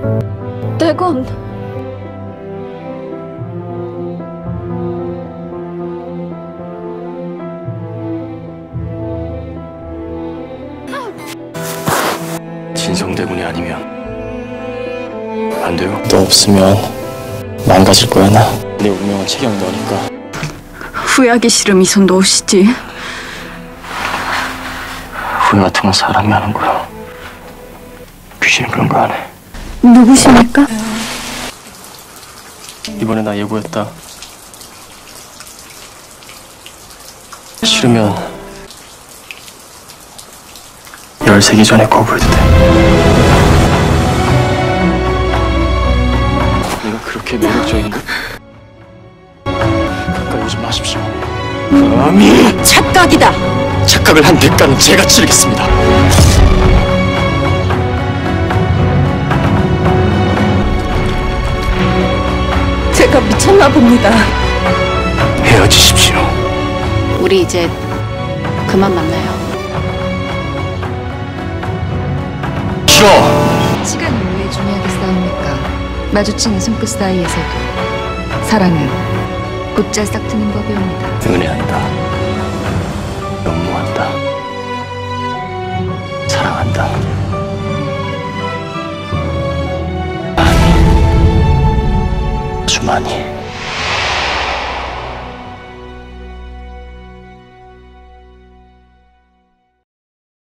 대건. 진성대군이 아니면 안 돼요? 너 없으면 망가질 거야 나. 내 운명은 책임이 너니까. 후회하기 싫으면 이 손 놓으시지. 후회 같은 건 사람이 하는 거야. 귀신은 그런 거 안 해. 누구십니까? 이번에 나 예고했다. 싫으면 13기 전에 거부해도 돼. 내가 그렇게 매력적인가? 가까이 오지 마십시오. 감히 착각이다. 착각을 한 대가는 제가 치르겠습니다. 제가 미쳤나 봅니다. 헤어지십시오. 우리 이제 그만 만나요. 싫어. 시간을 왜 중요하게 싸웁니까? 마주치는 손끝 사이에서도 사랑은 곧잘 싹트는 법이 옵니다. 은혜한다. 연모한다. 사랑한다. 많이. 아주 많이.